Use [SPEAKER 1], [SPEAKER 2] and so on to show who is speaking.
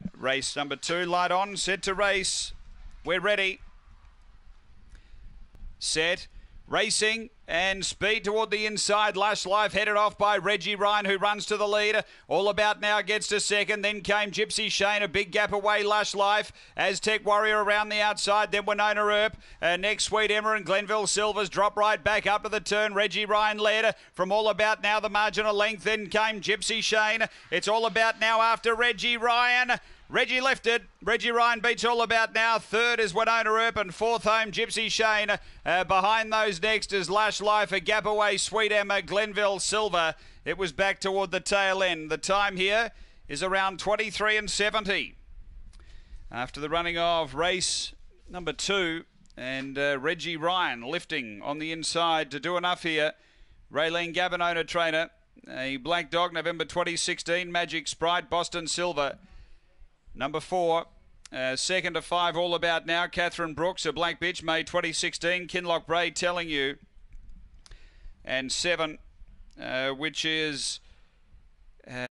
[SPEAKER 1] Race number 2, light on, set to race. We're ready. Set. Racing and speed toward the inside. Lush Life headed off by Reggie Ryan, who runs to the lead. All About Now gets to second. Then came Gypsy Shane, a big gap away. Lush Life, Aztec Warrior around the outside. Then Winona Earp. Next Sweet Emma and Glenville Silvers drop right back up to the turn. Reggie Ryan led from All About Now, the marginal length. Then came Gypsy Shane. It's All About Now after Reggie Ryan. Reggie lifted. Reggie Ryan beats All About Now. Third is Winona Earp and fourth home Gypsy Shane. Behind those next is Lush Life, a gap away Sweet Emma, Glenville Silver. It was back toward the tail end. The time here is around 23:70. After the running of race number 2 and Reggie Ryan lifting on the inside to do enough here. Raylene Gavin, owner trainer. A Black Dog, November 2016. Magic Sprite, Boston Silver. Number 4, second to 5, All About Now. Catherine Brooks, a Black Bitch, May 2016. Kinloch Bray, Telling You. And 7, which is